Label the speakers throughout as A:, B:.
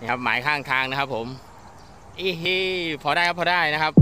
A: นี่ครับหมายข้างทางนะครับผมพอได้ครับพอได้นะครับ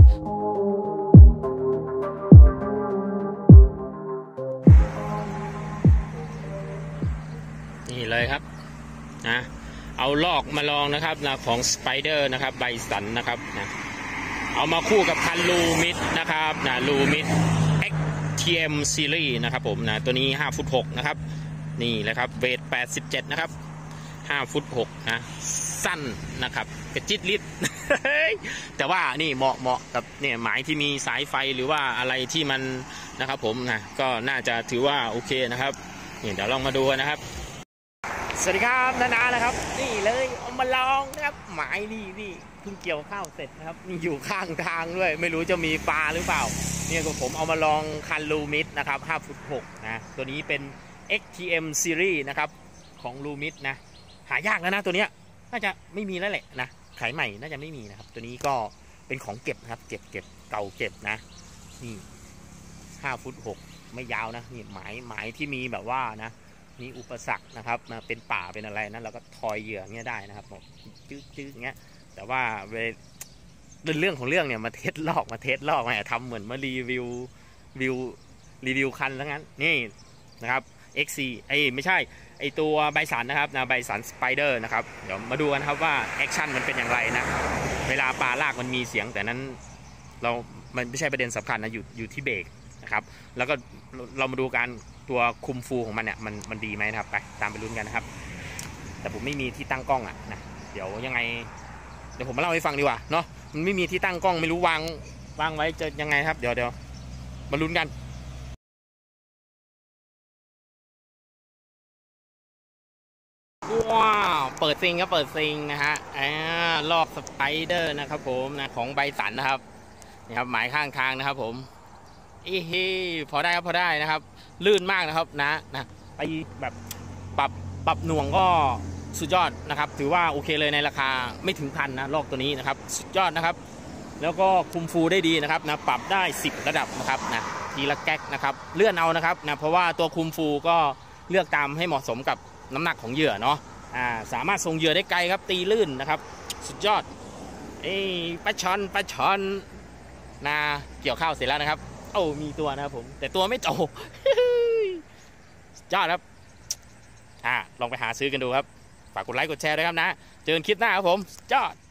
A: นี่เลยครับนะเอาลอกมาลองนะครับนะของสไปเดอร์นะครับไบสันนะครับนะเอามาคู่กับคันลูมิดนะครับนะลูมิด XTM Series นะครับผมนะตัวนี้5 ฟุต 6นะครับนี่เลยครับเวท87นะครับ5 ฟุต 6นะสั้นนะครับกระจิตลิด แต่ว่านี่เหมาะกับเนี่ยหมายที่มีสายไฟหรือว่าอะไรที่มันนะครับผมนะก็น่าจะถือว่าโอเคนะครับนี่เดี๋ยวลองมาดูนะครับสวัสดีครับนานะครับนี่เลยเอามาลองนะครับหมายนี่เพิ่งเกี่ยวข้าวเสร็จนะครับนี่อยู่ข้างทางด้วยไม่รู้จะมีปลาหรือเปล่าเนี่ยก็ผมเอามาลองคันลูมิดนะครับ5 ฟุต 6นะตัวนี้เป็น XTM Series นะครับของลูมิดนะหายากแล้วนะตัวเนี้ยน่าจะไม่มีแล้วแหละนะขายใหม่น่าจะไม่มีนะครับตัวนี้ก็เป็นของเก็บนะครับเก็บเก่าเก็บนะนี่5 ฟุต 6ไม่ยาวนะนี่หมายที่มีแบบว่านะมีอุปสรรคนะครับนะเป็นป่าเป็นอะไรนะเราก็ทอยเหยื่อเงี้ยได้นะครับผมจื้อเงี้ยแต่ว่าเรื่องของเรื่องเนี่ยมาเทสลอกมาทำเหมือนมารีวิวคันแล้วงั้นนี่นะครับ XC ไม่ใช่ไอตัวไบสันนะครับนะไบสันสไปเดอร์นะครับเดี๋ยวมาดูกันครับว่าแอคชั่นมันเป็นอย่างไรนะเวลาปลาลากมันมีเสียงแต่นั้นมันไม่ใช่ประเด็นสำคัญนะอยู่ที่เบรกนะครับแล้วก็เรามาดูการตัวคุมฟูของมันเนี่ยมันดีไหมนะครับไปตามไปลุ้นกันนะครับแต่ผมไม่มีที่ตั้งกล้องอ่ะนะเดี๋ยวยังไงเดี๋ยวผมมาเล่าให้ฟังดีกว่าเนาะมันไม่มีที่ตั้งกล้องไม่รู้วางไว้จะยังไงครับเดี๋ยวมาลุ้นกันว้าวเปิดซิงนะฮะลอกสไปเดอร์นะครับผมนะของไบสันนะครับนี่ครับหมายข้างทางนะครับผมพอได้ครับพอได้นะครับลื่นมากนะครับนะไปแบบปรับหน่วงก็สุดยอดนะครับถือว่าโอเคเลยในราคาไม่ถึงพันนะลอกตัวนี้นะครับสุดยอดนะครับแล้วก็คุมฟูได้ดีนะครับนะปรับได้10ระดับนะครับนะทีละแก๊กนะครับเลื่อนเอานะครับนะเพราะว่าตัวคุมฟูก็เลือกตามให้เหมาะสมกับน้ำหนักของเหยื่อเนาะสามารถส่งเหยื่อได้ไกลครับตีลื่นนะครับสุดยอดปลาช่อนนะเกี่ยวข้าวเสร็จแล้วนะครับโอ้มีตัวนะครับผมแต่ตัวไม่โต สุดยอดครับลองไปหาซื้อกันดูครับฝากกดไลค์กดแชร์ด้วยครับนะเจอกันคลิปหน้าครับผมสุดยอด